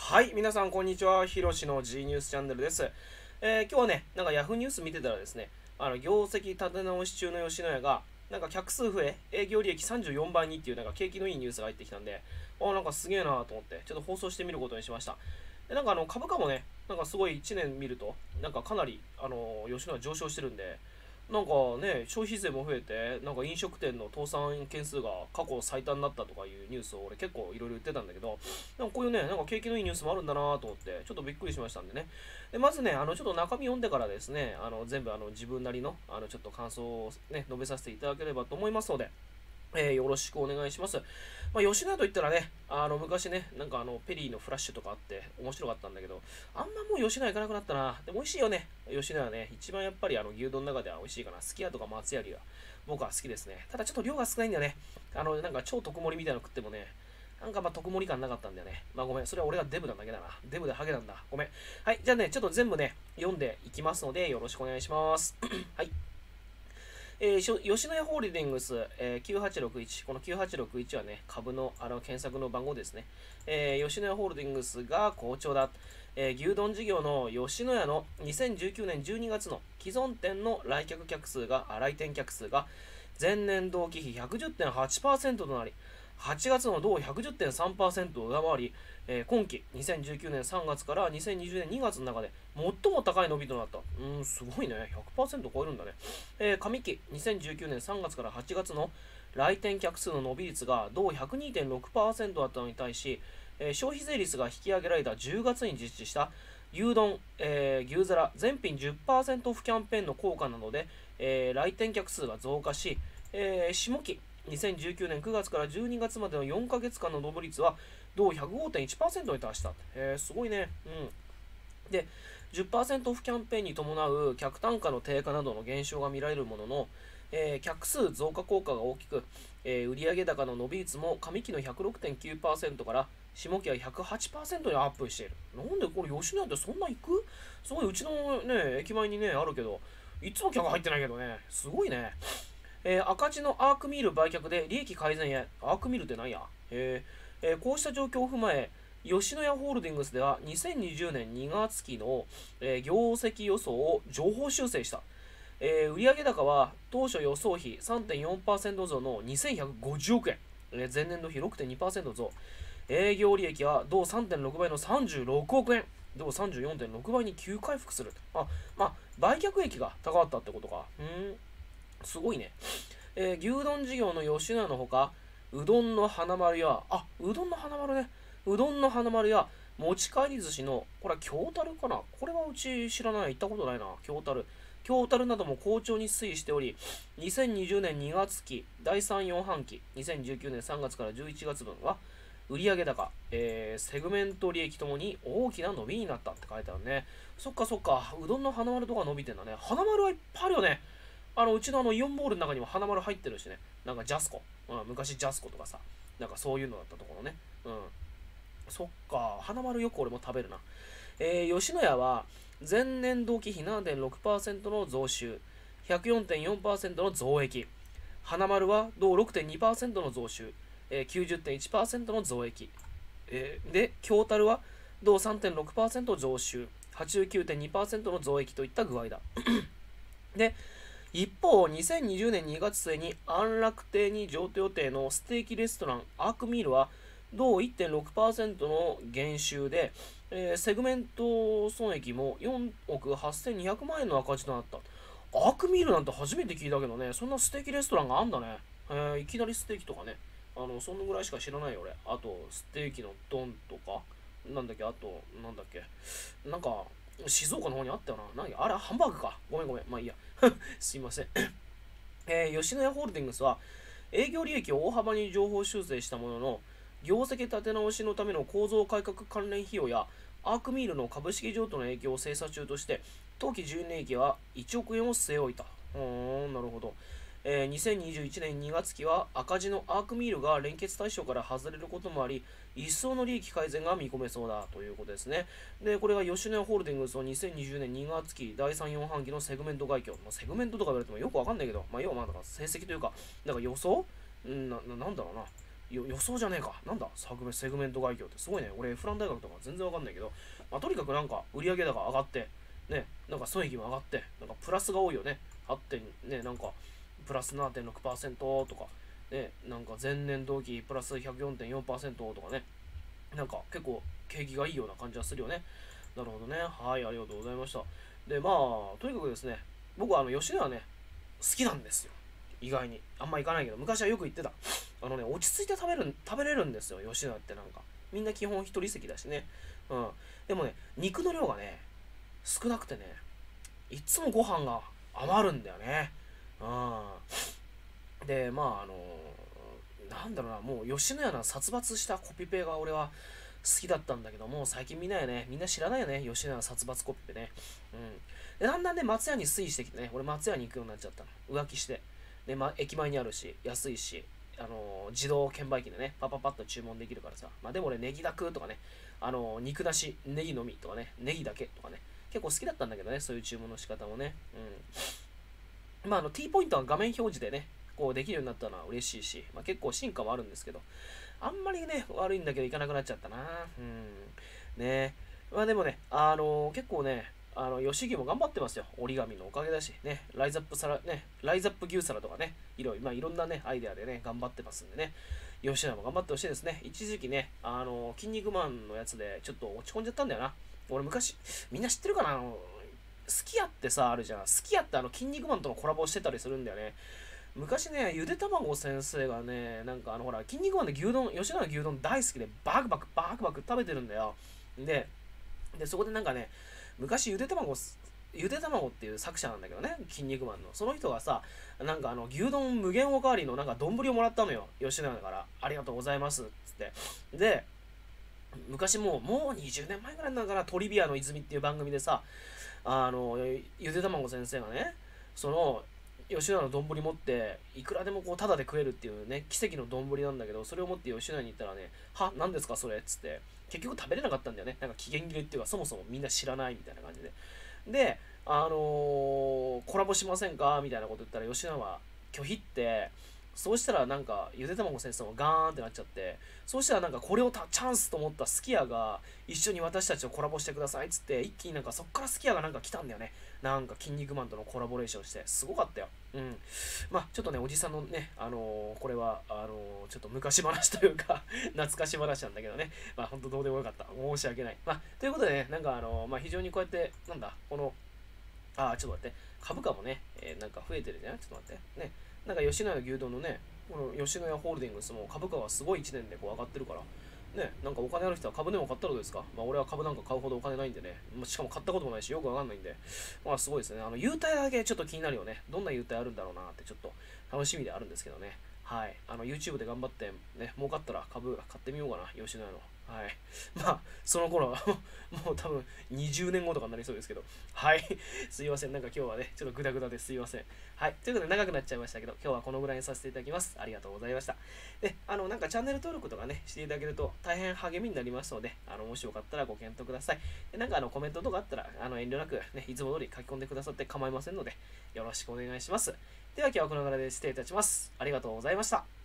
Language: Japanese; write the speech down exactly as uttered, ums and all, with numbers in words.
はい、皆さんこんにちは。ひろしの G ニュースチャンネルです。えー今日はね、なんかヤフーニュース見てたらですね、あの業績立て直し中の吉野家が、なんか客数増え、営業利益さんじゅうよんばいにっていうなんか景気のいいニュースが入ってきたんで、あ、なんかすげえなと思って、ちょっと放送してみることにしました。で、なんかあの株価もね、なんかすごいいちねん見ると、なんかかなり、あの吉野家上昇してるんで、なんかね、消費税も増えて、なんか飲食店の倒産件数が過去最多になったとかいうニュースを俺結構いろいろ言ってたんだけど、なんかこういうね、なんか景気のいいニュースもあるんだなと思って、ちょっとびっくりしましたんでね。で、まずね、あの、ちょっと中身読んでからですね、あの、全部あの、自分なりの、あの、ちょっと感想をね、述べさせていただければと思いますので、えーよろしくお願いします。まあ、吉野家といったらね、あの、昔ね、なんかあの、ペリーのフラッシュとかあって面白かったんだけど、あんまもう吉野家行かなくなったな。でも美味しいよね。吉野家ね、一番やっぱりあの、牛丼の中では美味しいかな。すき家とか松屋よりは僕は好きですね。ただちょっと量が少ないんだよね。あの、なんか超特盛りみたいなの食ってもね、なんかまあ特盛り感なかったんだよね。まあごめん。それは俺がデブなだけだな。デブでハゲなんだ。ごめん。はい。じゃあね、ちょっと全部ね、読んでいきますので、よろしくお願いします。はい。えー、吉野家ホールディングス、えー、きゅうはちろくいち、このきゅうはちろくいちはね、株のあの検索の番号ですね。えー、吉野家ホールディングスが好調だ。えー、牛丼事業の吉野家のにせんじゅうきゅうねんじゅうにがつの既存店の来客客数が、来店客数が前年同期比 ひゃくじゅってんはちパーセント となり、はちがつの同 ひゃくじゅってんさんパーセント を上回り、えー今期にせんじゅうきゅうねんさんがつからにせんにじゅうねんにがつの中で最も高い伸びとなった。うん、すごいね。ひゃくパーセント超えるんだね。えー上期にせんじゅうきゅうねんさんがつからはちがつの来店客数の伸び率が同 ひゃくにてんろくパーセント だったのに対し、えー消費税率が引き上げられたじゅうがつに実施した牛丼、えー牛皿全品じゅっパーセントオフキャンペーンの効果などで、えー来店客数が増加し、えー下期にせんじゅうきゅうねんくがつからじゅうにがつまでのよんかげつかんの伸び率は同 ひゃくごてんいちパーセント に達した。えー、すごいね。うん。で、じゅっパーセントオフキャンペーンに伴う客単価の低下などの減少が見られるものの、えー客数増加効果が大きく、えー売上高の伸び率も上期の ひゃくろくてんきゅうパーセント から下期は ひゃくはちパーセント にアップしている。なんでこれ吉野家ってそんな行く？すごいうちのね、駅前にね、あるけど、いつも客入ってないけどね、すごいね。えー赤字のアークミール売却で利益改善へ。アークミールって何や、えーえーこうした状況を踏まえ、吉野家ホールディングスではにせんにじゅうねんにがつ期の、えー業績予想を上方修正した。えー売上高は当初予想比 さんてんよんパーセント 増のにせんひゃくごじゅうおくえん、えー前年度比 ろくてんにパーセント 増。営業利益は同 さんてんろくばいのさんじゅうろくおくえん、同 さんじゅうよんてんろくばいに急回復する。あ、まあ、売却益が高かったってことか。うーん、すごいね。えー牛丼事業の吉野家のほか、うどんの花丸や、あ、うどんの花丸ね。うどんの花丸や、持ち帰り寿司の、これは京樽かな、これはうち知らない。行ったことないな。京樽。京樽なども好調に推移しており、にせんにじゅうねんにがつ期、だいさん、よん半期、にせんじゅうきゅうねんさんがつからじゅういちがつぶんは、売上高、えーセグメント利益ともに大きな伸びになったって書いてあるね。そっかそっか。うどんの花丸とか伸びてんだね。花丸はいっぱいあるよね。あの、うちのあのイオンモールの中にも花丸入ってるしね。なんかジャスコ。うん、昔ジャスコとかさ。なんかそういうのだったところね。うん。そっか。花丸よく俺も食べるな。えー、吉野家は前年同期比 ななてんろくパーセント の増収、ひゃくよんてんよんパーセント の増益。花丸は同 ろくてんにパーセント の増収、えー、きゅうじゅってんいちパーセント の増益。えーで、京樽は同 さんてんろくパーセント 増収、はちじゅうきゅうてんにパーセント の増益といった具合だ。で、一方、にせんにじゅうねんにがつ末に安楽亭に譲渡予定のステーキレストランアークミールは同 いってんろくパーセント の減収で、えーセグメント損益もよんおくはっせんにひゃくまん円の赤字となった。アークミールなんて初めて聞いたけどね、そんなステーキレストランがあんだね。えーいきなりステーキとかね。あの、そのぐらいしか知らないよ俺。あと、ステーキの丼とか、なんだっけ、あと、なんだっけ。なんか、静岡の方にあったよな。何あれ、ハンバーグか。ごめんごめん。まあいいや。すいません。えー吉野家ホールディングスは営業利益を大幅に上方修正したものの、業績立て直しのための構造改革関連費用やアークミールの株式譲渡の影響を精査中として、当期純利益はいちおくえんを据え置いた。うーん、なるほど。えーにせんにじゅういちねんにがつ期は赤字のアークミールが連結対象から外れることもあり、一層の利益改善が見込めそうだということですね。で、これが吉野家ホールディングスのにせんにじゅうねんにがつ期だいさん、よん半期のセグメント概況。まあ、セグメントとか言われてもよくわかんないけど、まあ、要はまあだから成績というか、なんか予想、うんなななんだろうな。 よ予想じゃねえか。なんだセグメセグメント概況ってすごいね。俺、フラン大学とか全然わかんないけど、まあ、とにかくなんか売上高上がって、ね、なんか損益も上がって、なんかプラスが多いよね。はってん、ね、なんかプラス ななてんろくパーセント とか、ね、なんか前年同期プラス ひゃくよんてんよんパーセント とかね、なんか結構景気がいいような感じはするよね。なるほどね。はい、ありがとうございました。で、まあ、とにかくですね、僕はあの吉野はね、好きなんですよ。意外に。あんま行かないけど、昔はよく行ってた。あのね、落ち着いて食べる、食べれるんですよ、吉野ってなんか。みんな基本一人席だしね。うん。でもね、肉の量がね、少なくてね、いつもご飯が余るんだよね。うん。で、まあ、あのなんだろうな、もう吉野家の殺伐したコピペが俺は好きだったんだけども、最近みんなよね、みんな知らないよね、吉野家の殺伐コピペね。うん。で、だんだんね、松屋に推移してきてね、俺松屋に行くようになっちゃったの。浮気して。で、ま、駅前にあるし、安いし、あのー自動券売機でね、パパパッと注文できるからさ。まあでも俺、ネギだくとかね、あのー肉なし、ネギのみとかね、ネギだけとかね、結構好きだったんだけどね、そういう注文の仕方もね。うん。まあ、あの、T ポイントは画面表示でね、こうできるようになったのは嬉しいし、まあ、結構進化もあるんですけど、あんまりね、悪いんだけど、いかなくなっちゃったな。うん。ね。まあでもね、あのー結構ね、あの、吉木も頑張ってますよ。折り紙のおかげだし、ね、ライザップサラ、ね、ライザップ牛皿とかね、いろいろ、まあいろんなね、アイデアでね、頑張ってますんでね、吉野も頑張ってほしいですね。一時期ね、あのー、筋肉マンのやつで、ちょっと落ち込んじゃったんだよな。俺昔、みんな知ってるかなあの、すき家ってさ、あるじゃん。すき家ってあの、筋肉マンとのコラボしてたりするんだよね。昔ね、ゆで卵先生がね、なんかあのほら、筋肉マンで牛丼、吉野の牛丼大好きで、バクバクバクバク食べてるんだよ。で、で、そこでなんかね、昔ゆで卵、ゆで卵っていう作者なんだけどね、筋肉マンの。その人がさ、なんかあの、牛丼無限おかわりのなんか丼をもらったのよ。吉野だから、ありがとうございます。つって。で、昔もう、もうにじゅうねんまえぐらいなんかな、トリビアの泉っていう番組でさ、あの、ゆで卵先生がね、その、吉野の丼持って、いくらでもこう、タダで食えるっていうね、奇跡の丼なんだけど、それを持って吉野に行ったらね、は、何ですかそれっつって、結局食べれなかったんだよね。なんか期限切れっていうか、そもそもみんな知らないみたいな感じで。で、あのーコラボしませんかみたいなこと言ったら、吉野は拒否って、そうしたらなんか、ゆで卵先生もガーンってなっちゃって、そうしたらなんかこれをたチャンスと思ったすき家が一緒に私たちとコラボしてくださいっつって、一気になんかそっからすき家がなんか来たんだよね。なんか筋肉マンとのコラボレーションして、すごかったよ。うん。まあちょっとね、おじさんのね、あのーこれは、あのーちょっと昔話というか懐かし話なんだけどね。まあほんとどうでもよかった。申し訳ない。まあ、ということでね、なんかあのーまあ非常にこうやって、なんだ、この、あー、ちょっと待って、株価もね、えーなんか増えてるじゃん。ちょっと待って。ね。なんか吉野家牛丼のね、この吉野家ホールディングスも株価がすごいいちねんでこう上がってるから、ね、なんかお金ある人は株でも買ったらどうですか？まあ俺は株なんか買うほどお金ないんでね、まあしかも買ったこともないしよくわかんないんで、まあすごいですね。あの、優待だけちょっと気になるよね。どんな優待あるんだろうなってちょっと楽しみであるんですけどね。はい。あの、YouTube で頑張ってね、儲かったら株買ってみようかな、吉野家の。はい。まあ、その頃はもう多分にじゅうねんごとかになりそうですけど。はい。すいません。なんか今日はね、ちょっとグダグダですいません。はい。ということで長くなっちゃいましたけど、今日はこのぐらいにさせていただきます。ありがとうございました。で、あの、なんかチャンネル登録とかね、していただけると大変励みになりますので、あの、もしよかったらご検討ください。で、なんかあの、コメントとかあったら、あの、遠慮なくね、いつも通り書き込んでくださって構いませんので、よろしくお願いします。では今日はこのぐらいで失礼いたします。ありがとうございました。